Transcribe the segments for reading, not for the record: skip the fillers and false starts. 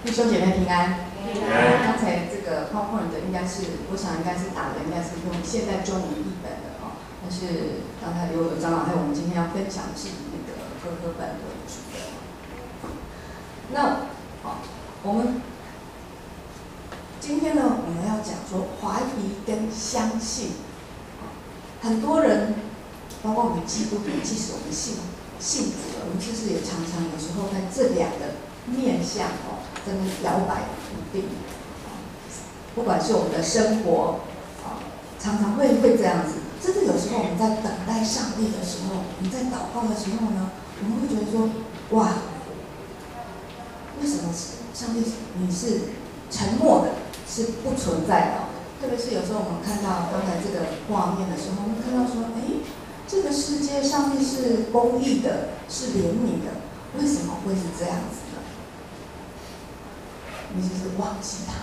弟兄姐妹平安。 平安。 刚才这个 PowerPoint 应该是，我想应该是打的，应该是用现代中文译本的哦。但是刚才刘长老还有我们今天要分享的是以那个和合本为主的。那好，我们今天呢，我们要讲说怀疑跟相信。很多人，包括我们基督徒，即使我们信主了，我们其实也常常有时候在这两个面向哦，在那摇摆不定。不管是我们的生活常常会这样子。甚至有时候我们在等待上帝的时候，我们在祷告的时候呢，我们会觉得说，哇，为什么上帝你是沉默的，是不存在的？特别是有时候我们看到刚才这个画面的时候，我们看到说，这个世界上帝是公义的，是怜悯的，为什么会是这样子呢？你就是忘记他。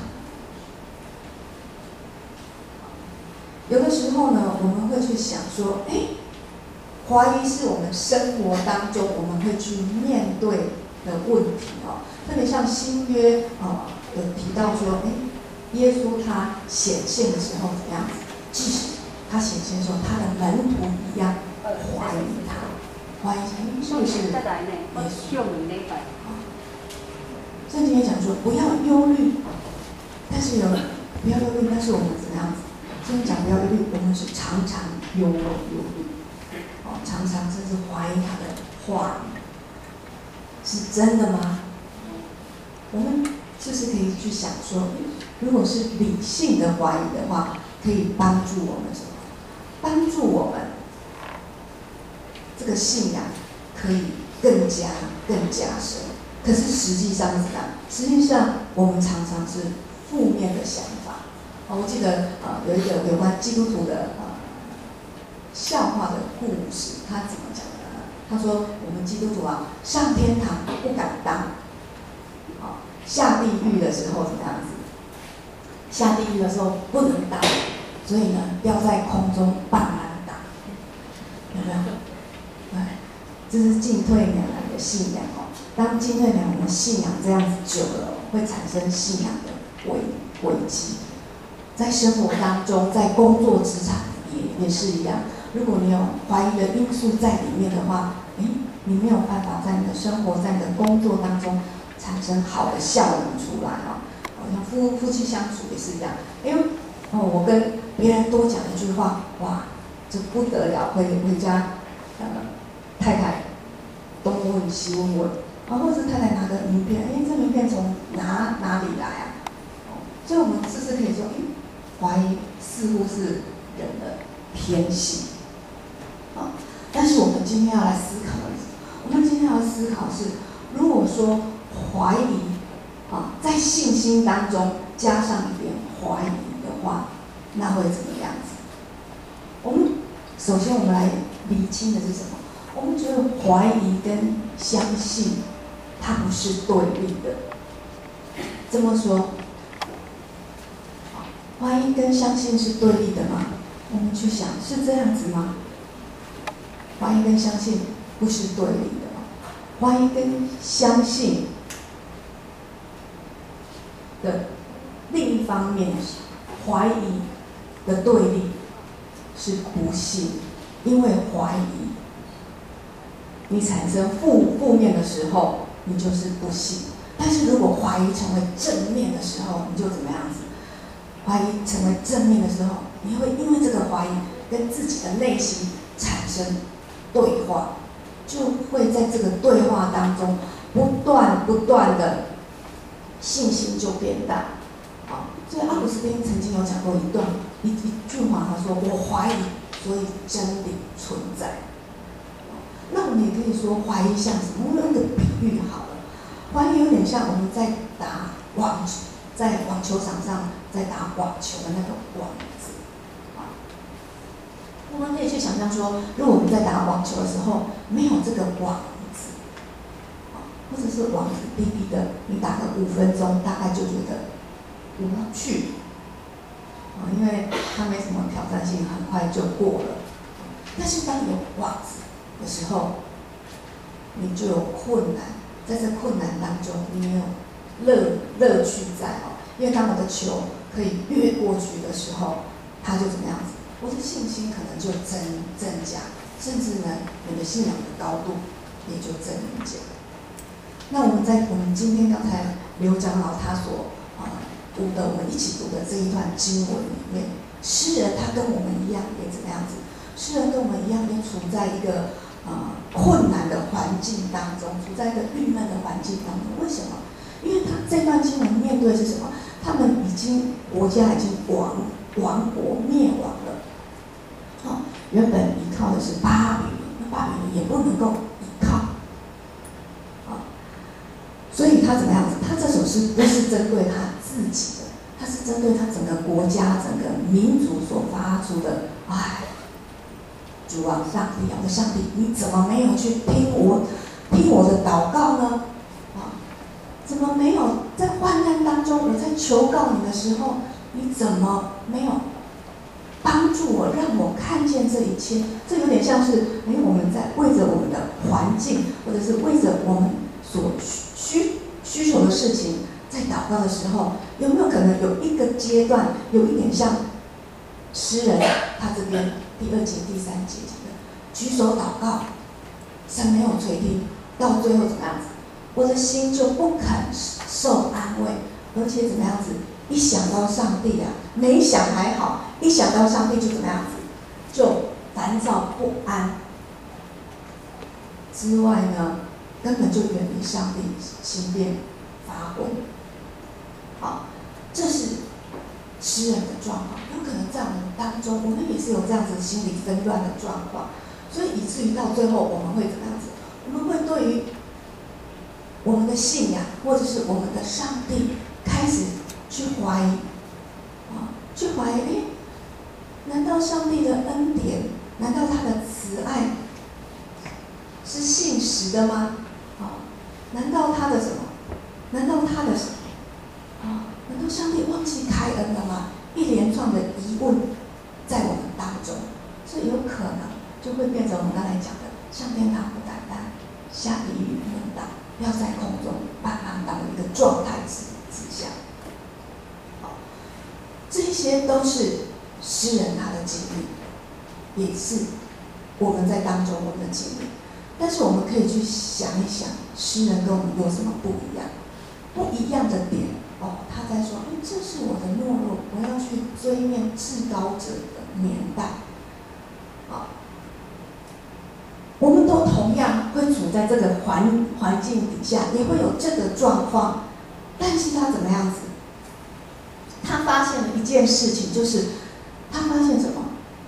有的时候呢，我们会去想说，怀疑是我们生活当中我们会去面对的问题哦。特别像新约有提到说，耶稣他显现的时候怎样子？即使他显现的时候，他的门徒一样怀疑他，怀疑是不是耶稣？圣经也讲说，不要忧虑，不要忧虑，但是我们怎样子？圣经讲不要忧虑，我们是常常忧虑，常常甚至怀疑他的话语是真的吗？我们是不是可以去想说，如果是理性的怀疑的话，可以帮助我们什么？帮助我们这个信仰可以更加深。可是实际上是怎样？实际上我们常常是负面的想法。我记得有一个有关基督徒的笑话的故事，他怎么讲的呢？他说我们基督徒上天堂不敢当，下地狱的时候怎么样子？下地狱的时候不能当，所以呢要在空中棒篮打，有没有？这是进退两难的信仰哦。当进退两难的信仰这样子久了，会产生信仰的危机。在生活当中，在工作职场也是一样。如果你有怀疑的因素在里面的话，你没有办法在你的生活、在你的工作当中产生好的效能出来啊。像夫妻相处也是一样。我跟别人多讲一句话，哇，这不得了，回家太太东问西问，或者是太太拿个名片，这名片从哪里来啊？所以我们是不是可以说，怀疑似乎是人的偏性，但是我们今天要来思考的是，我们今天要思考是，如果说怀疑在信心当中加上一点怀疑的话，那会怎么样子？首先我们来厘清的是什么？我们觉得怀疑跟相信，它不是对立的。这么说，怀疑跟相信是对立的吗？我们去想，是这样子吗？怀疑跟相信不是对立的吗？怀疑跟相信的另一方面，怀疑的对立是不信，因为怀疑，你产生负面的时候，你就是不信。但是如果怀疑成为正面的时候，你就怎么样子？怀疑成为正面的时候，你会因为这个怀疑跟自己的内心产生对话，就会在这个对话当中不断的信心就变大。所以奥古斯丁曾经有讲过一句话，他说：“我怀疑，所以真理存在。”那我们也可以说，怀疑像什么？我们用一个比喻好了，怀疑有点像我们在打网球，在网球场上在打网球的那个网子。我们可以去想象说，如果我们在打网球的时候没有这个网子，或者是网子低低的，你打个5分钟，大概就觉得无趣，因为它没什么挑战性，很快就过了。但是当有网子的时候，你就有困难，在这困难当中，你没有乐趣在哦。因为当我的球可以越过去的时候，它就怎么样子？我的信心可能就增加，甚至呢，你的信仰的高度也就增加。那我们今天刚才刘长老他所读的，我们一起读的这一段经文里面，诗人他跟我们一样也怎么样子？诗人跟我们一样也处在一个困难的环境当中，处在一个郁闷的环境当中。为什么？因为他这段经文面对的是什么？他们国家已经亡国灭亡了。原本依靠的是巴比伦，那巴比伦也不能够依靠。所以他怎么样子？他这首诗不是针对他自己的，他是针对他整个国家、整个民族所发出的主啊，上帝，我的上帝，你怎么没有去听我的祷告呢？怎么没有在患难当中，我在求告你的时候，你怎么没有帮助我，让我看见这一切？这有点像是我们在为着我们的环境，或者是为着我们所需求的事情，在祷告的时候，有没有可能有一个阶段，有一点像诗人他这边第2节、第3节讲的，举手祷告，神没有垂听，到最后怎么样子？我的心就不肯受安慰，而且怎么样子？一想到上帝没想还好，一想到上帝就怎么样子？就烦躁不安。之外呢，根本就远离上帝，心变发昏。这是诗人的状况。有可能在我们当中，我们也是有这样子心理纷乱的状况，所以以至于到最后，我们会怎么样子？我们会对于我们的信仰，或者是我们的上帝，开始去怀疑，难道上帝的恩典，难道他的慈爱是信实的吗？难道他的什么？难道上帝忘记开恩了吗？一连串的疑问在我们当中，这有可能就会变成我们刚才讲的上天堂不单单，下地狱论道，要在空中半安当的一个状态之下。这些都是诗人他的经历，也是我们在当中我们的经历。但是我们可以去想一想，诗人跟我们有什么不一样？不一样的点他在说，这是我的懦弱，我要去追念至高者的年代。我们都同样会处在这个环境底下，也会有这个状况，但是他怎么样子？他发现了一件事情，就是他发现什么？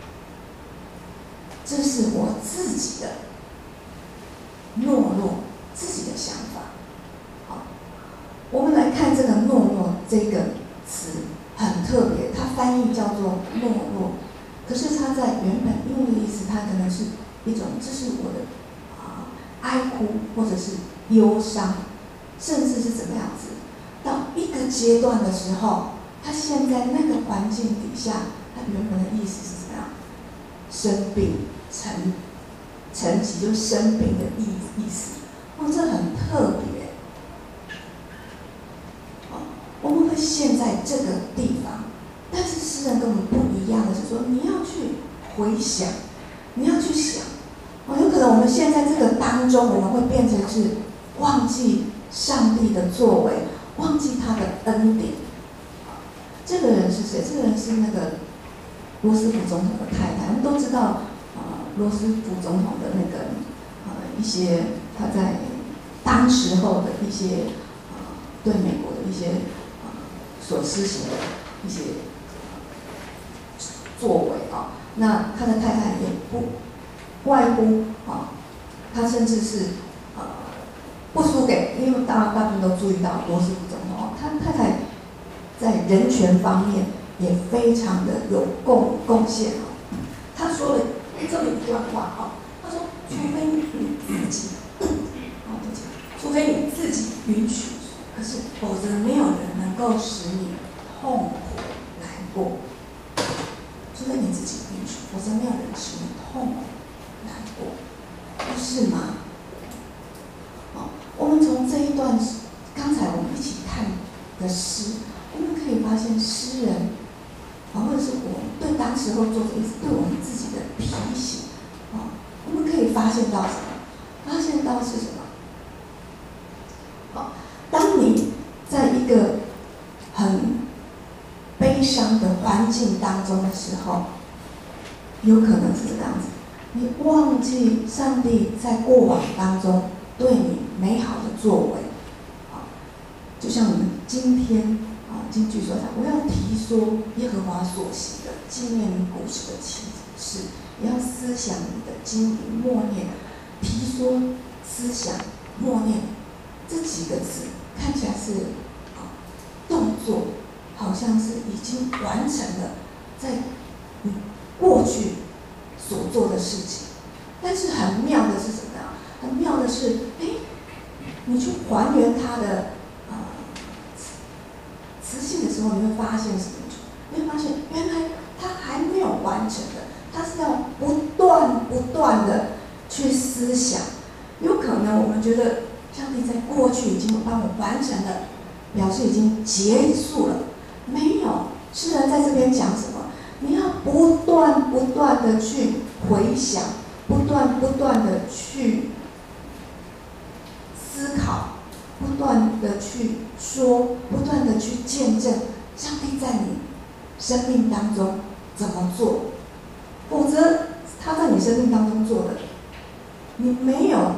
这是我自己的懦弱，自己的想法。我们来看这个“懦弱”这个词，很特别，它翻译叫做“懦弱”，可是它在原本英文的意思，它可能是一种，这是我的哀哭，或者是忧伤，甚至是怎么样子？到一个阶段的时候，他现在那个环境底下，他原本的意思是怎么样？生病、沉寂，就生病的意思。这很特别。我们会陷在这个地方，但是诗人跟我们不一样的是说，你要去回想，你要去想，有可能我们现在这个当中，我们会变成是忘记上帝的作为，忘记他的恩典。这个人是谁？这个人是那个罗斯福总统的太太。我们都知道，罗斯福总统的那个一些他在当时候的一些对美国的一些所施行的一些作为那他的太太也不外乎他甚至是不输给，因为大部分都注意到罗斯福总统他太太在人权方面也非常的有贡献他说了这么一段话他说，除非你自己除非你自己允许，可是否则没有人能够使你痛苦难过。除非你自己允许，否则没有人使你痛苦难过，不是吗？我们从这一段，刚才我们一起看时候做的也是对我们自己的提醒。我们可以发现到什么？发现到是什么？当你在一个很悲伤的环境当中的时候，有可能是这个样子，你忘记上帝在过往当中对你美好的作为。就像我们今天经句所讲，我要提说耶和华所行的，纪念你古时的启示，也要思想你的经营默念。提说、思想、默念这几个字看起来是动作，好像是已经完成了在你过去所做的事情。但是很妙的是什么呀？很妙的是，你去还原它的词性的时候，你会发现什么？你会发现原来它还没有完成的，它是要不断的去思想。有可能我们觉得上帝在过去已经帮我完成了，表示已经结束了。没有，诗人在这边讲什么？你要不断的去回想，不断的去思考，不断的去说，不断的去见证上帝在你生命当中怎么做。否则他在你生命当中做的，你没有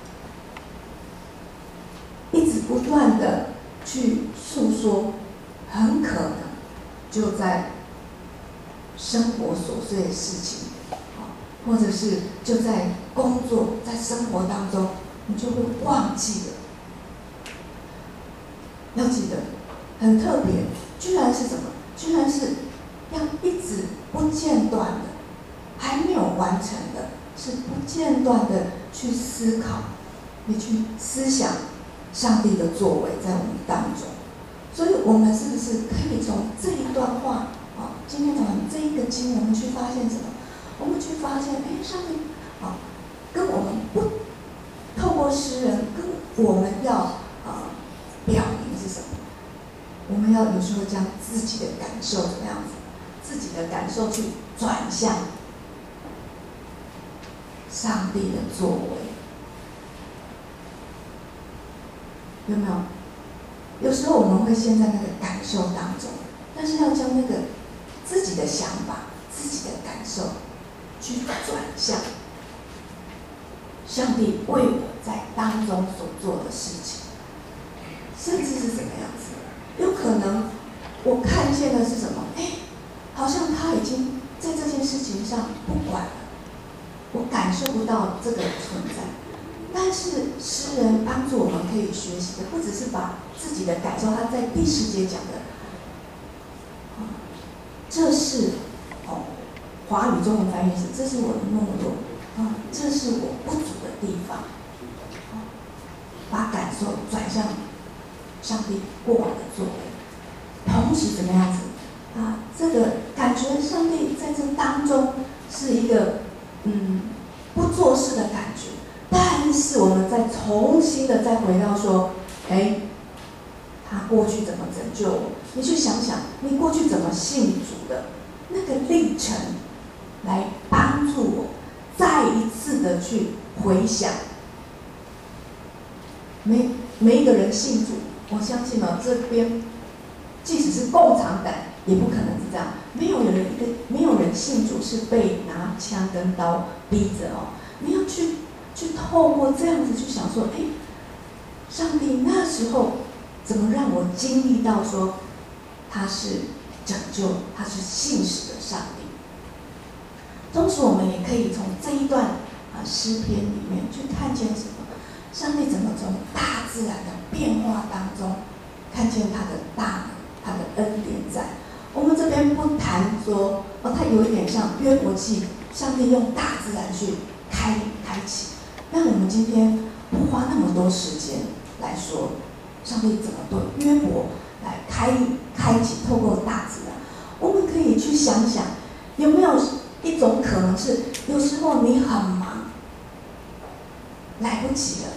一直不断的去诉说，很可能就在生活琐碎的事情，或者是就在工作、在生活当中，你就会忘记了。要记得，很特别，居然是什么？居然是要一直不间断的，还没有完成的，是不间断的去思考，你去思想上帝的作为在我们当中。所以我们是不是可以从这一段话今天早上这一个经，我们去发现什么？我们去发现，上帝跟我们不透过诗人跟我们要表明是什么？我们要有时候将自己的感受怎么样子，自己的感受去转向上帝的作为，有没有？有时候我们会陷在那个感受当中，但是要将那个自己的想法、自己的感受去转向上帝为我在当中所做的事情，甚至是怎么样子？有可能我看见的是什么？好像他已经在这件事情上不管了，我感受不到这个存在。但是诗人帮助我们可以学习的，不只是把自己的感受，他在第10节讲的，这是华语中文翻译是这是我的懦弱，这是我不足的地方，把感受转向上帝过往的作为，同时怎么样子这个感觉上帝在这当中是一个不做事的感觉。但是我们再重新的再回到说，他过去怎么拯救我？你去想想，你过去怎么信主的那个历程，来帮助我再一次的去回想。每一个人信主，我相信这边即使是共产党，也不可能是这样。没有人信主是被拿枪跟刀逼着你要去透过这样子去想说，上帝那时候怎么让我经历到说他是拯救，他是信实的上帝。同时我们也可以从这一段诗篇里面去看见什么？上帝怎么从大自然的变化当中看见他的大能，他的恩典在。我们这边不谈说它有一点像约伯记，上帝用大自然去开启。但我们今天不花那么多时间来说，上帝怎么对约伯来开启，透过大自然，我们可以去想想，有没有一种可能是，有时候你很忙，来不及了，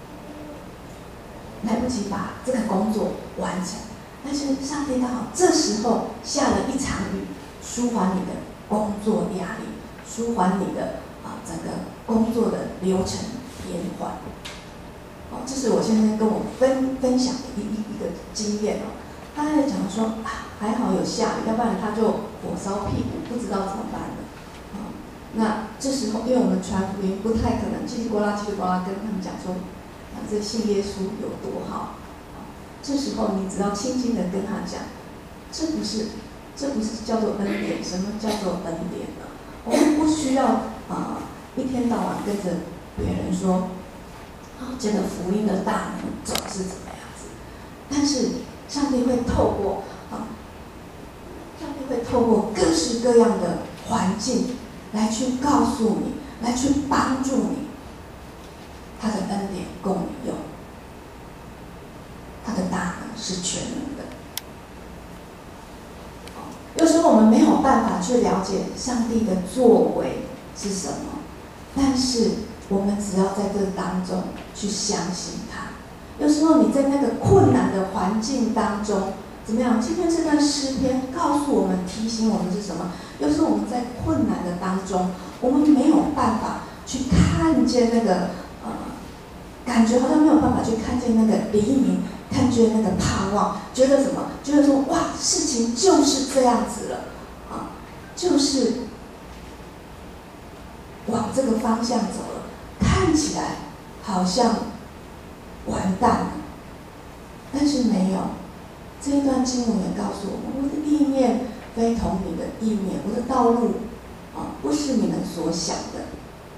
来不及把这个工作完成，但是上帝刚好这时候下了一场雨，舒缓你的工作压力，舒缓你的整个工作的流程延缓。这是我先生跟我分享的一个经验哦。他在讲说还好有下雨，要不然他就火烧屁股，不知道怎么办了。那这时候，因为我们传福音不太可能叽里呱啦跟他们讲说，这信耶稣有多好。这时候你只要轻轻的跟他讲，这不是叫做恩典，什么叫做恩典呢？我们不需要一天到晚跟着别人说，这个福音的大能总是怎么样子。但是上帝会透过各式各样的环境来去告诉你，来去帮助你，他的恩典够你用，他的大能是全能的。有时候我们没有办法去了解上帝的作为是什么，但是我们只要在这当中去相信他。有时候你在那个困难的环境当中，怎么样？今天这段诗篇告诉我们、提醒我们是什么？有时候我们在困难的当中，我们没有办法去看见那个感觉好像没有办法去看见那个黎明，看见那个盼望，觉得什么？觉得说哇，事情就是这样子了就是往这个方向走了，看起来好像完蛋了，但是没有。这一段经文也告诉我们，我的意念非同你的意念，我的道路不是你们所想的。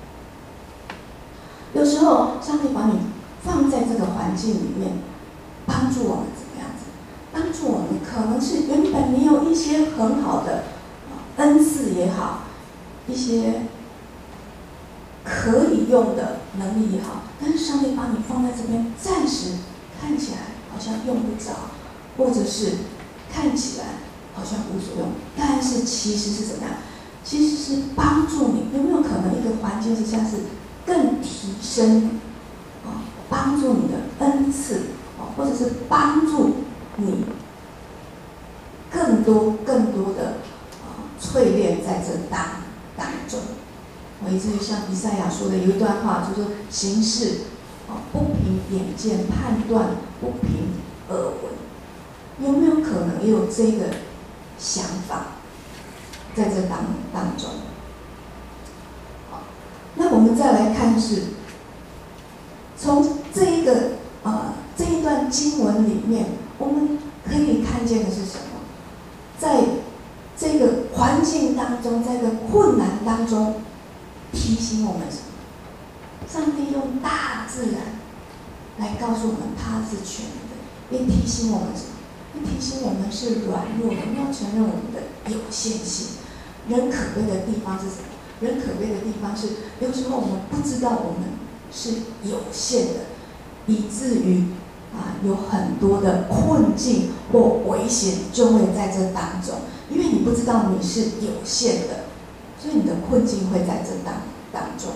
有时候上帝把你放在这个环境里面，帮助我们怎么样子？帮助我们可能是原本你有一些很好的恩赐也好，一些可以用的能力也好，但是上帝把你放在这边，暂时看起来好像用不着，或者是看起来好像无所用，但是其实是怎么样？其实是帮助你。有没有可能一个环境之下是更提升你帮助你的恩赐或者是帮助你更多的淬炼在这当中。以至于像以赛亚说的有一段话，就是说行事不凭眼见，判断不凭耳闻。有没有可能也有这个想法在这当中？那我们再来看是从这一段经文里面，我们可以看见的是什么？在这个环境当中，在这个困难当中，提醒我们什么？上帝用大自然来告诉我们他是全能的，也提醒我们什么？也提醒我们是软弱的，我们要承认我们的有限性。人可悲的地方是什么？人可悲的地方是，有时候我们不知道我们是有限的，以至于有很多的困境或危险就会在这当中，因为你不知道你是有限的，所以你的困境会在这当中。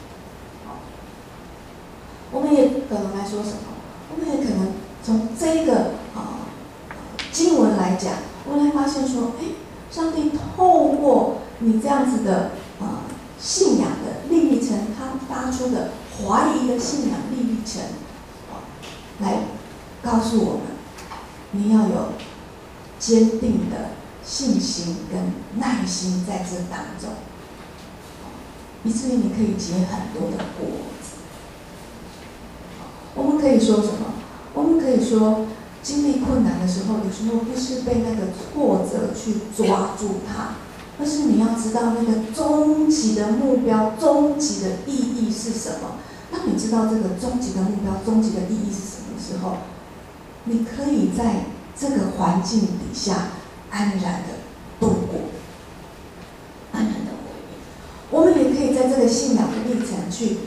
我们也可能来说什么？我们也可能从这个经文来讲，我们来发现说，上帝透过你这样子的信仰的历历程，他发出的怀疑的信仰历历程，来告诉我们，你要有坚定的信心跟耐心在这当中，以至于你可以结很多的果子。我们可以说什么？我们可以说，经历困难的时候，有时候不是被那个挫折去抓住它，而是你要知道那个终极的目标、终极的意义是什么。当你知道这个终极的目标、终极的意义是什么时候，你可以在这个环境底下安然的度过，安然的回应。我们也可以在这个信仰的历程去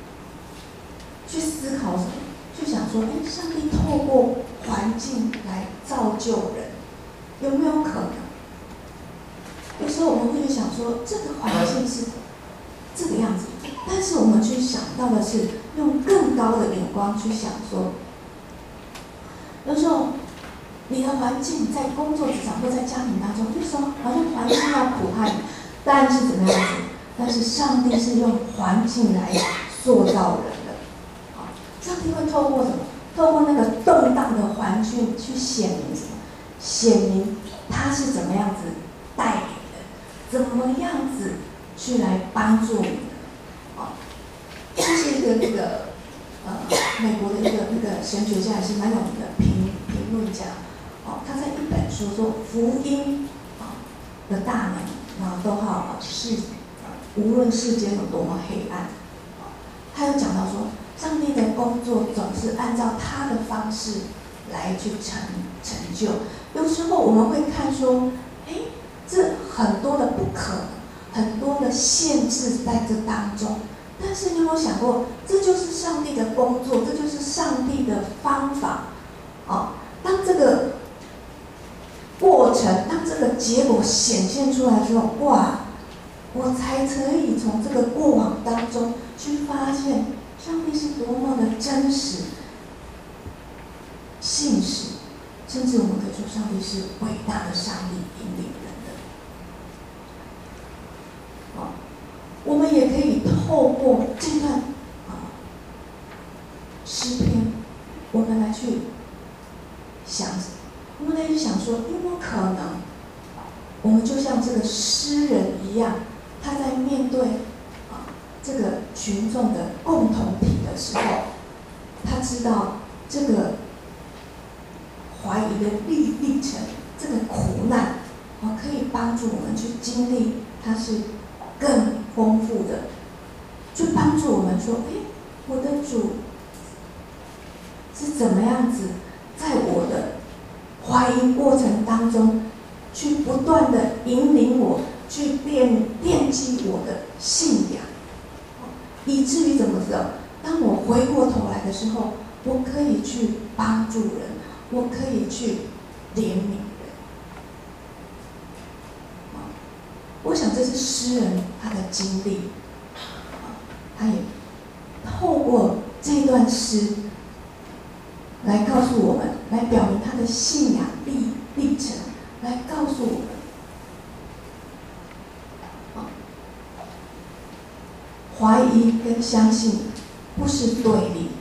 思考什么？去想说，上帝透过环境来造就人，有没有可能？有时候我们会想说，这个环境是这个样子，但是我们去想到的是用更高的眼光去想说，有时候你的环境在工作职场或在家庭当中，有时候好像环境要苦害你， 但是怎么样子？但是上帝是用环境来塑造人的。好，上帝会透过什么？透过那个动荡的环境去显明什么？显明他是怎么样子带领的，怎么样子去来帮助你的。啊，这是一个美国的一个神学家，也是蛮有名的评论家。哦，他在一本书说福音的大能都好无论世间有多么黑暗，他有讲到说，上帝的工作总是按照他的方式来去成就。有时候我们会看说，这很多的不可能，很多的限制在这当中。但是你有没有想过，这就是上帝的工作，这就是上帝的方法。当这个过程，当这个结果显现出来之后，哇，我才可以从这个过往当中去发现，上帝是多么的真实、信实，甚至我们可以说，上帝是伟大的上帝引领人的。我们也可以透过这段诗篇，我们来去想，我们来去想说，有没有可能，我们就像这个诗人一样，他在面对这个群众的共同体的时候，他知道这个怀疑的历程，这个苦难，可以帮助我们去经历，它是更丰富的，去帮助我们说，我的主是怎么样子，在我的怀疑过程当中，去不断的引领我，去奠基我的信仰，以至于怎么着？当我回过头来的时候，我可以去帮助人，我可以去怜悯人。我想这是诗人他的经历，他也透过这段诗来告诉我们，来表明他的信仰历程，来告诉我们，怀疑跟相信不是对立。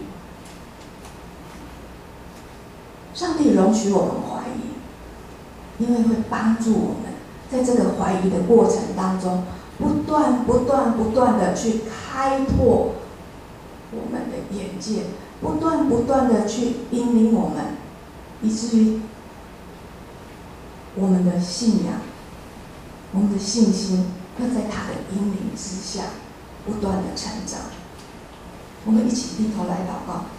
上帝容许我们怀疑，因为会帮助我们在这个怀疑的过程当中，不断的去开拓我们的眼界，不断的去引领我们，以至于我们的信仰、我们的信心要在他的引领之下不断的成长。我们一起低头来祷告。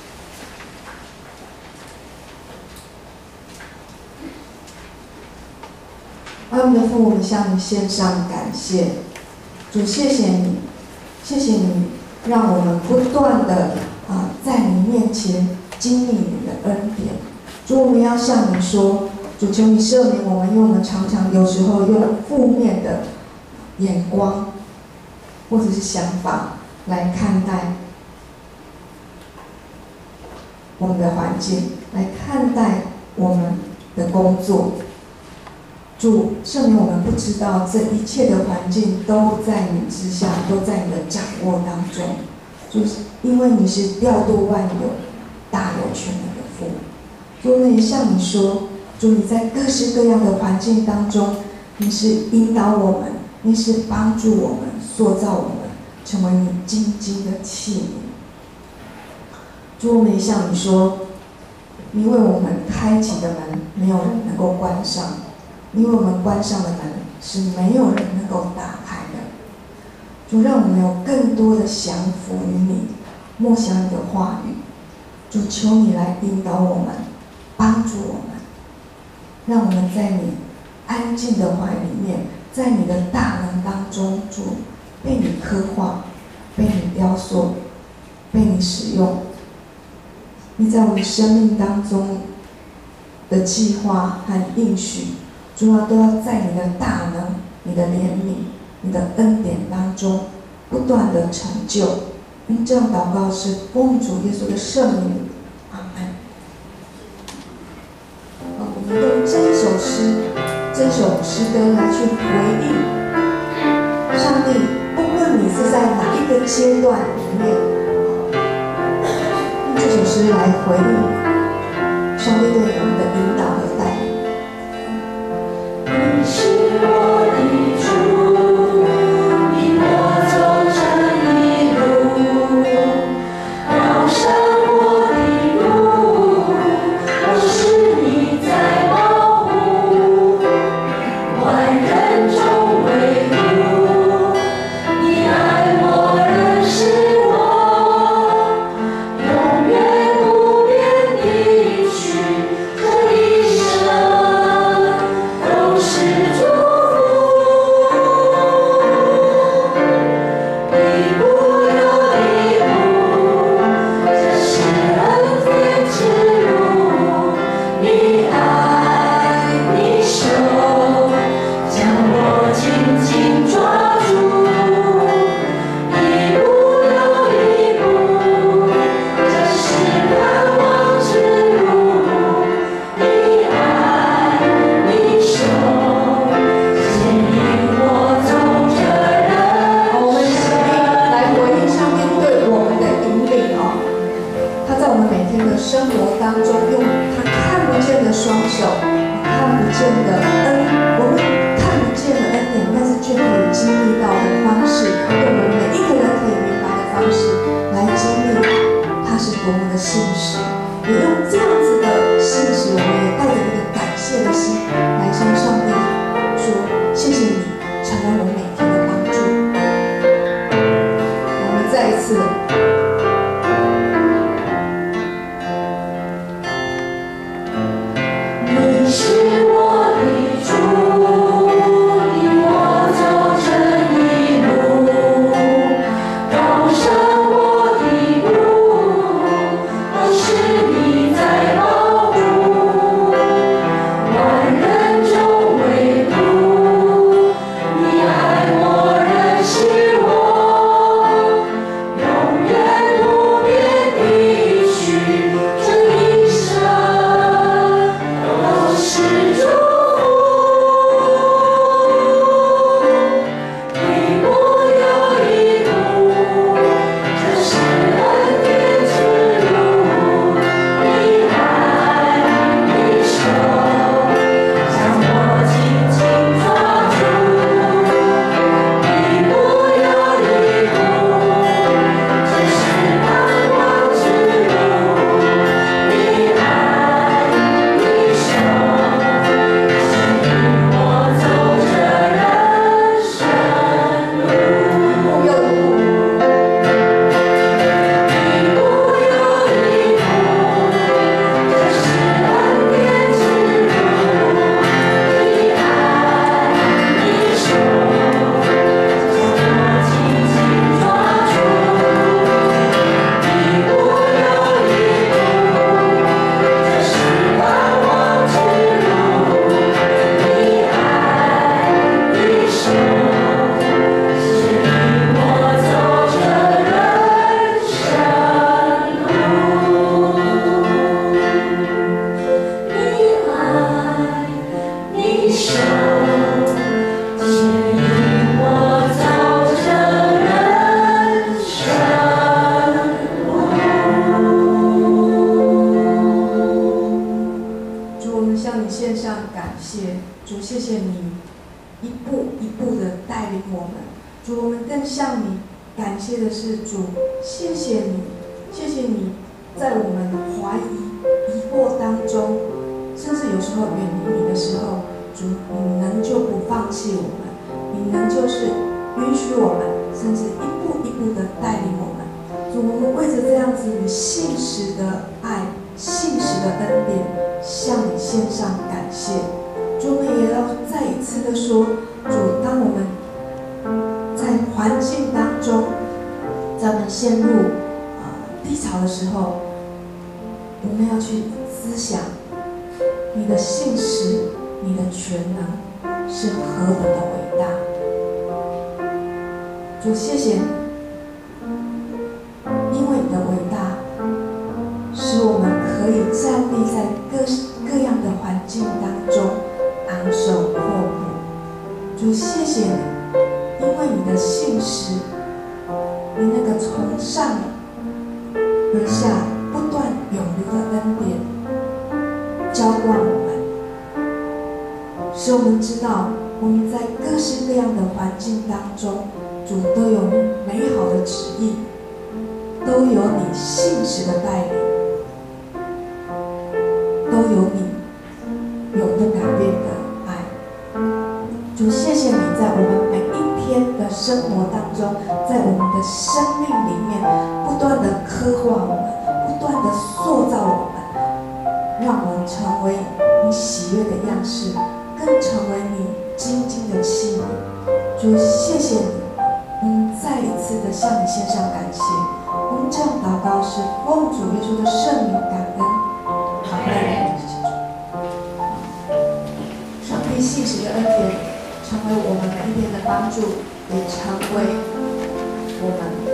爱我们的父，我们向你献上感谢，主，谢谢你，谢谢你，让我们不断的在你面前经历你的恩典。主，我们要向你说，主，求你赦免我们，因为我们常常有时候用负面的眼光或者是想法来看待我们的环境，来看待我们的工作。主，赦免我们不知道这一切的环境都在你之下，都在你的掌握当中。主，因为你是调度万有、大有全能的父。主，我们也向你说，主，你在各式各样的环境当中，你是引导我们，你是帮助我们，塑造我们，成为你精金的器皿。主，我们也向你说，你为我们开启的门，没有人能够关上。因为我们关上的门是没有人能够打开的。主，让我们有更多的降服于你，默想你的话语。主，求你来引导我们，帮助我们，让我们在你安静的怀里面，在你的大能当中，主，被你刻画，被你雕塑，被你使用。你在我们生命当中的计划和应许，主要都要在你的大能、你的怜悯、你的恩典当中不断的成就。用这样祷告是奉主耶稣的圣名，阿门。我们用这首诗歌来去回应上帝，不论你是在哪一个阶段里面，用这首诗来回应上帝对我们的引导和带领。你是我的主，引我走这一路，高山或低谷，都是你在保护，万人中唯独你爱我，认识我，永远不变的许这一生都是祝福，一步又一步，这是恩典之路，你爱你手将我紧紧抓住，一步又一步，这是盼望之路，你爱你手牵引我走着人生。我们一起来回应上帝对我们的引领哦。他在我们每天的生活当中，用他看不见的双手，看不见的我们看不见的恩典，但是却可以经历到的方式，用我们每一个人可以明白的方式来经历，他是多么的信实。也用这样子的信实，我们也带着一个感谢的心来向上帝说：谢谢你，成为我每天的帮助。我们再一次。你是我的主，引我走这一路，高山或低谷，都是你在保护，万人中唯独你爱我，认识我，永远不变的许这一生都是祝福，一步又一步，这是恩典之路，你爱你手将我紧紧抓住，一步又一步，这是盼望之路，你爱你手牵引我走着人生路，一步又一步，一步又一步，这是恩典之路，你爱你手将我紧紧抓住，一步又一步，这是盼望之路，你爱你手牵引我走着人生路，你爱你手牵引我走着人生路。主，我们向你献上感谢，主，谢谢你一步一步的带领我们。主，我们更向你感谢的是，主，谢谢你，谢谢你在我们怀疑、疑惑当中，甚至有时候远离你的时候，主，你仍旧不放弃我们，你仍旧是允许我们，甚至一步一步的带领我们。主，我们为着这样子你信实的爱、信实的恩典，向你献上感谢。主，我们也要再一次的说，主，当我们在环境当中，在我们陷入低潮的时候，我们要去思想你的信实、你的全能是何等的伟大。主，谢谢你，因为你的伟大，使我们可以站立在各样的环境当中，昂首阔步。主，谢谢你， 因为你的信实，你那个从上而下不断涌流的恩典，浇灌我们，使我们知道我们在各式各样的环境当中，主都有你美好的旨意，都有你信实的带领，都有你永不改变的爱。主，谢谢你在我们每一天的生活当中，在我们的生命里面不断的刻画我们，不断的塑造我们，让我们成为你喜悦的样式，更成为你精金的器皿。主，谢谢你，我们再一次的向你献上感谢。我们这样祷告是奉主耶稣的圣名感恩。阿门。上帝信实的恩典成为我们每一天的帮助，也成为我们